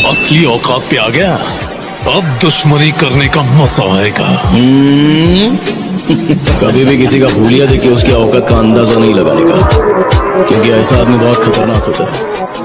असली औकात पे आ गया, अब दुश्मनी करने का मजा आएगा। कभी भी किसी का भूलिया देख के उसकी औकात का अंदाजा नहीं लगाने का, क्योंकि ऐसा आदमी बहुत खतरनाक होता है।